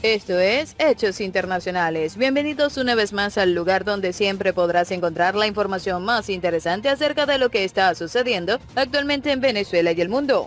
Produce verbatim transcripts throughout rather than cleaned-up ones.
Esto es Hechos Internacionales. Bienvenidos una vez más al lugar donde siempre podrás encontrar la información más interesante acerca de lo que está sucediendo actualmente en Venezuela y el mundo.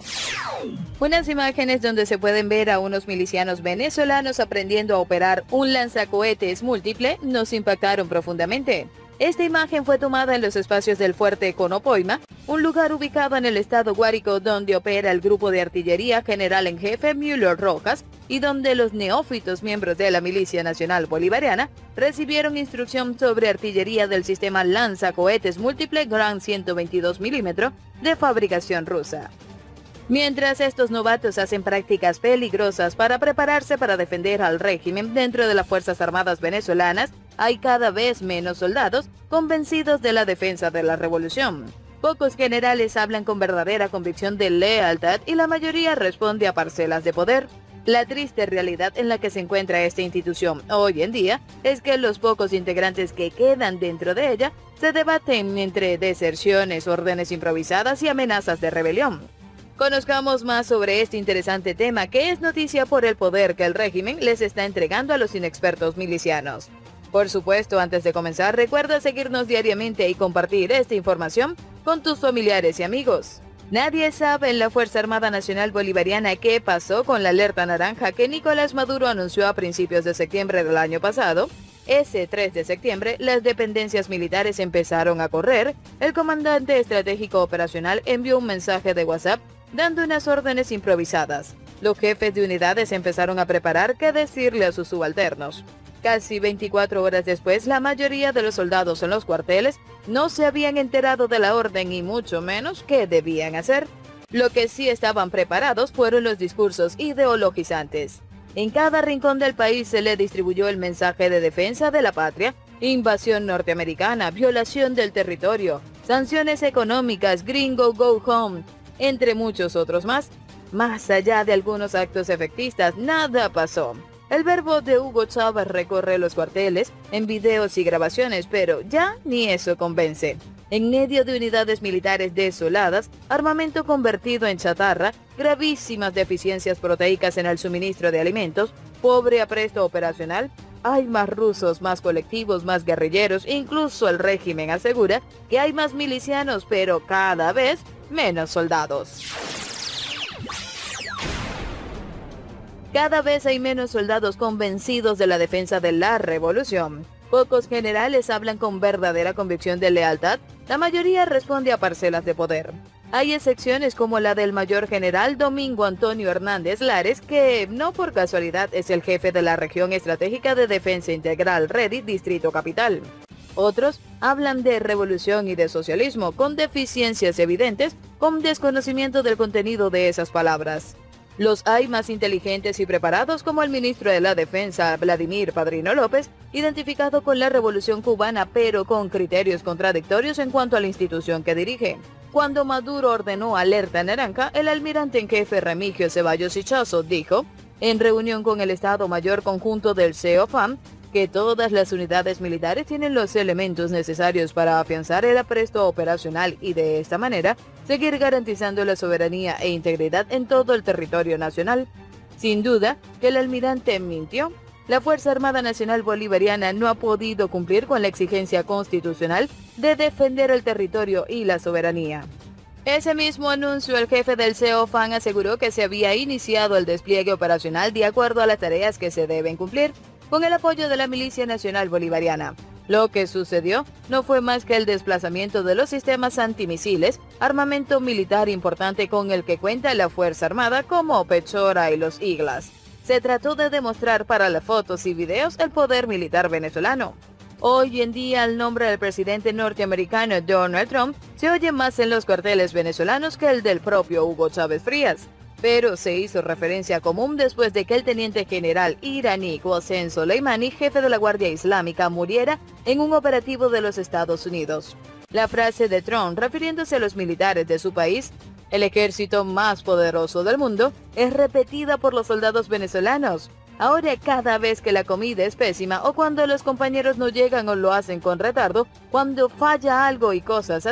Unas imágenes donde se pueden ver a unos milicianos venezolanos aprendiendo a operar un lanzacohetes múltiple nos impactaron profundamente. Esta imagen fue tomada en los espacios del fuerte Conopoima, un lugar ubicado en el estado Guárico donde opera el grupo de artillería general en jefe Müller Rojas y donde los neófitos miembros de la Milicia Nacional Bolivariana recibieron instrucción sobre artillería del sistema lanzacohetes múltiple Gran ciento veintidós milímetros de fabricación rusa. Mientras estos novatos hacen prácticas peligrosas para prepararse para defender al régimen dentro de las Fuerzas Armadas venezolanas, hay cada vez menos soldados convencidos de la defensa de la revolución. Pocos generales hablan con verdadera convicción de lealtad y la mayoría responde a parcelas de poder. La triste realidad en la que se encuentra esta institución hoy en día es que los pocos integrantes que quedan dentro de ella se debaten entre deserciones, órdenes improvisadas y amenazas de rebelión. Conozcamos más sobre este interesante tema que es noticia por el poder que el régimen les está entregando a los inexpertos milicianos. Por supuesto, antes de comenzar, recuerda seguirnos diariamente y compartir esta información con tus familiares y amigos. Nadie sabe en la Fuerza Armada Nacional Bolivariana qué pasó con la alerta naranja que Nicolás Maduro anunció a principios de septiembre del año pasado. Ese tres de septiembre, las dependencias militares empezaron a correr. El comandante estratégico operacional envió un mensaje de WhatsApp dando unas órdenes improvisadas. Los jefes de unidades empezaron a preparar qué decirle a sus subalternos. Casi veinticuatro horas después, la mayoría de los soldados en los cuarteles no se habían enterado de la orden y mucho menos qué debían hacer. Lo que sí estaban preparados fueron los discursos ideologizantes. En cada rincón del país se le distribuyó el mensaje de defensa de la patria, invasión norteamericana, violación del territorio, sanciones económicas, gringo go home, entre muchos otros más. Más allá de algunos actos efectistas, nada pasó. El verbo de Hugo Chávez recorre los cuarteles en videos y grabaciones, pero ya ni eso convence. En medio de unidades militares desoladas, armamento convertido en chatarra, gravísimas deficiencias proteicas en el suministro de alimentos, pobre apresto operacional, hay más rusos, más colectivos, más guerrilleros, incluso el régimen asegura que hay más milicianos, pero cada vez menos soldados. Cada vez hay menos soldados convencidos de la defensa de la revolución. Pocos generales hablan con verdadera convicción de lealtad, la mayoría responde a parcelas de poder. Hay excepciones como la del mayor general Domingo Antonio Hernández Lares, que no por casualidad es el jefe de la región estratégica de defensa integral Redi, Distrito Capital. Otros hablan de revolución y de socialismo, con deficiencias evidentes, con desconocimiento del contenido de esas palabras. Los hay más inteligentes y preparados como el ministro de la Defensa, Vladimir Padrino López, identificado con la revolución cubana pero con criterios contradictorios en cuanto a la institución que dirige. Cuando Maduro ordenó alerta naranja, el almirante en jefe Remigio Ceballos Hichazo dijo, en reunión con el Estado Mayor Conjunto del CEOFAM, que todas las unidades militares tienen los elementos necesarios para afianzar el apresto operacional y de esta manera seguir garantizando la soberanía e integridad en todo el territorio nacional. Sin duda que el almirante mintió. La Fuerza Armada Nacional Bolivariana no ha podido cumplir con la exigencia constitucional de defender el territorio y la soberanía. Ese mismo anuncio, el jefe del CEOFAM aseguró que se había iniciado el despliegue operacional de acuerdo a las tareas que se deben cumplir, con el apoyo de la Milicia Nacional Bolivariana. Lo que sucedió no fue más que el desplazamiento de los sistemas antimisiles, armamento militar importante con el que cuenta la Fuerza Armada como Pechora y los Iglas. Se trató de demostrar para las fotos y videos el poder militar venezolano. Hoy en día el nombre del presidente norteamericano Donald Trump se oye más en los cuarteles venezolanos que el del propio Hugo Chávez Frías. Pero se hizo referencia común después de que el teniente general iraní Qasem Soleimani, jefe de la Guardia Islámica, muriera en un operativo de los Estados Unidos. La frase de Trump, refiriéndose a los militares de su país, el ejército más poderoso del mundo, es repetida por los soldados venezolanos. Ahora, cada vez que la comida es pésima o cuando los compañeros no llegan o lo hacen con retardo, cuando falla algo y cosas así,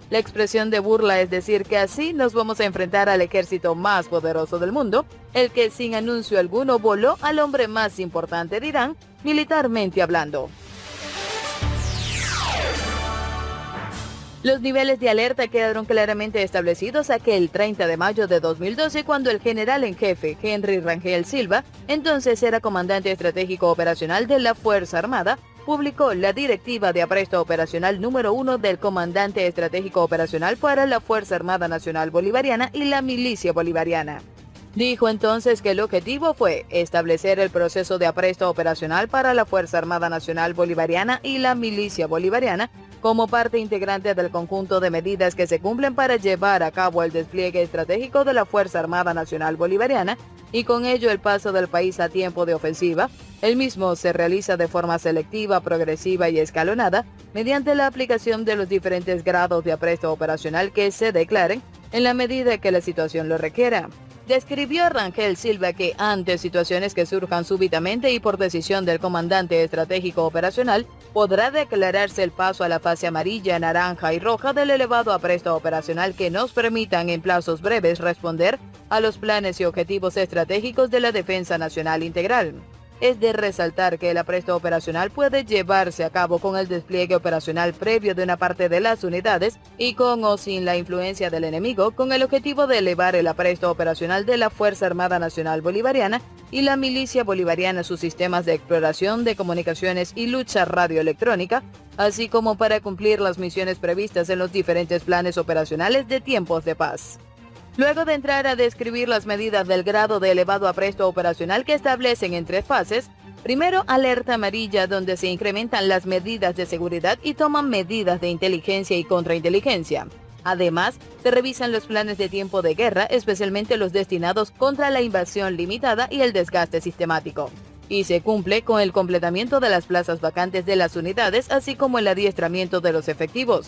La expresión de burla es decir que así nos vamos a enfrentar al ejército más poderoso del mundo, el que sin anuncio alguno voló al hombre más importante de Irán, militarmente hablando. Los niveles de alerta quedaron claramente establecidos aquel treinta de mayo de dos mil doce cuando el general en jefe Henry Rangel Silva, entonces era comandante estratégico operacional de la Fuerza Armada, publicó la directiva de apresto operacional número uno del comandante estratégico operacional para la Fuerza Armada Nacional Bolivariana y la Milicia Bolivariana. Dijo entonces que el objetivo fue establecer el proceso de apresto operacional para la Fuerza Armada Nacional Bolivariana y la Milicia Bolivariana como parte integrante del conjunto de medidas que se cumplen para llevar a cabo el despliegue estratégico de la Fuerza Armada Nacional Bolivariana y con ello el paso del país a tiempo de ofensiva. El mismo se realiza de forma selectiva, progresiva y escalonada mediante la aplicación de los diferentes grados de apresto operacional que se declaren en la medida que la situación lo requiera. Describió Rangel Silva que ante situaciones que surjan súbitamente y por decisión del comandante estratégico operacional, podrá declararse el paso a la fase amarilla, naranja y roja del elevado apresto operacional que nos permitan en plazos breves responder a los planes y objetivos estratégicos de la defensa nacional integral. Es de resaltar que el apresto operacional puede llevarse a cabo con el despliegue operacional previo de una parte de las unidades y con o sin la influencia del enemigo, con el objetivo de elevar el apresto operacional de la Fuerza Armada Nacional Bolivariana y la Milicia Bolivariana, sus sistemas de exploración de comunicaciones y lucha radioelectrónica, así como para cumplir las misiones previstas en los diferentes planes operacionales de tiempos de paz. Luego de entrar a describir las medidas del grado de elevado apresto operacional que establecen en tres fases, primero alerta amarilla donde se incrementan las medidas de seguridad y toman medidas de inteligencia y contrainteligencia. Además, se revisan los planes de tiempo de guerra, especialmente los destinados contra la invasión limitada y el desgaste sistemático. Y se cumple con el completamiento de las plazas vacantes de las unidades, así como el adiestramiento de los efectivos.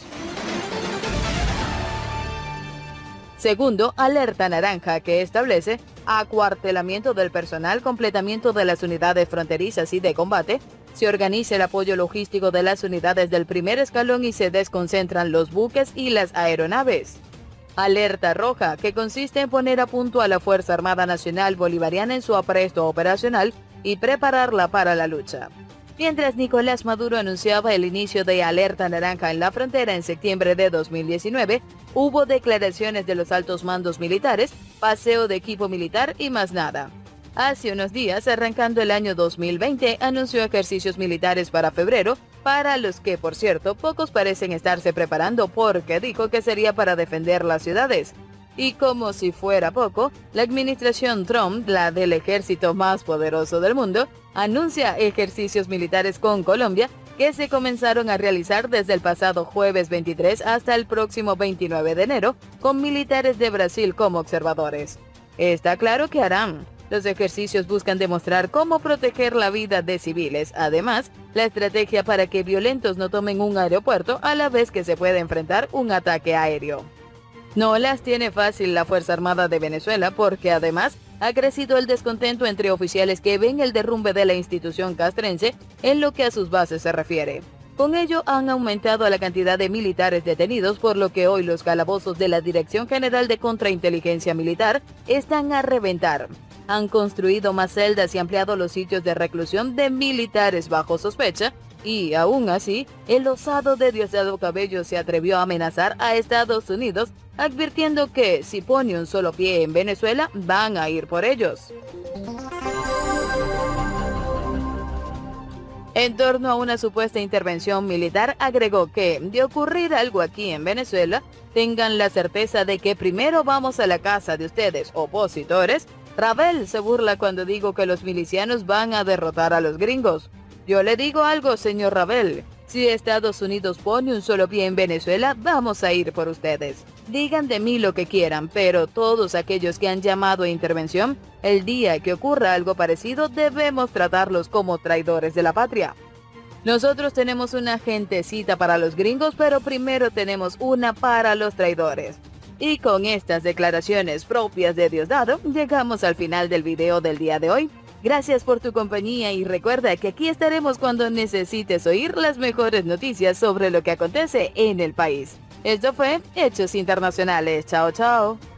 Segundo, alerta naranja, que establece acuartelamiento del personal, completamiento de las unidades fronterizas y de combate, se organiza el apoyo logístico de las unidades del primer escalón y se desconcentran los buques y las aeronaves. Alerta roja, que consiste en poner a punto a la Fuerza Armada Nacional Bolivariana en su apresto operacional y prepararla para la lucha. Mientras Nicolás Maduro anunciaba el inicio de alerta naranja en la frontera en septiembre de dos mil diecinueve, hubo declaraciones de los altos mandos militares, paseo de equipo militar y más nada. Hace unos días, arrancando el año dos mil veinte, anunció ejercicios militares para febrero, para los que, por cierto, pocos parecen estarse preparando porque dijo que sería para defender las ciudades. Y como si fuera poco, la administración Trump, la del ejército más poderoso del mundo, anuncia ejercicios militares con Colombia que se comenzaron a realizar desde el pasado jueves veintitrés hasta el próximo veintinueve de enero, con militares de Brasil como observadores. Está claro que harán. Los ejercicios buscan demostrar cómo proteger la vida de civiles. Además, la estrategia para que violentos no tomen un aeropuerto a la vez que se puede enfrentar un ataque aéreo. No las tiene fácil la Fuerza Armada de Venezuela porque además ha crecido el descontento entre oficiales que ven el derrumbe de la institución castrense en lo que a sus bases se refiere. Con ello han aumentado la cantidad de militares detenidos, por lo que hoy los calabozos de la Dirección General de Contrainteligencia Militar están a reventar. Han construido más celdas y ampliado los sitios de reclusión de militares bajo sospecha, y aún así, el osado de Diosdado Cabello se atrevió a amenazar a Estados Unidos, advirtiendo que si pone un solo pie en Venezuela, van a ir por ellos. En torno a una supuesta intervención militar, agregó que, de ocurrir algo aquí en Venezuela, tengan la certeza de que primero vamos a la casa de ustedes, opositores. Ravel se burla cuando digo que los milicianos van a derrotar a los gringos. Yo le digo algo, señor Ravel. Si Estados Unidos pone un solo pie en Venezuela, vamos a ir por ustedes. Digan de mí lo que quieran, pero todos aquellos que han llamado a intervención, el día que ocurra algo parecido, debemos tratarlos como traidores de la patria. Nosotros tenemos una gentecita para los gringos, pero primero tenemos una para los traidores. Y con estas declaraciones propias de Diosdado, llegamos al final del video del día de hoy. Gracias por tu compañía y recuerda que aquí estaremos cuando necesites oír las mejores noticias sobre lo que acontece en el país. Esto fue Hechos Internacionales. Chao, chao.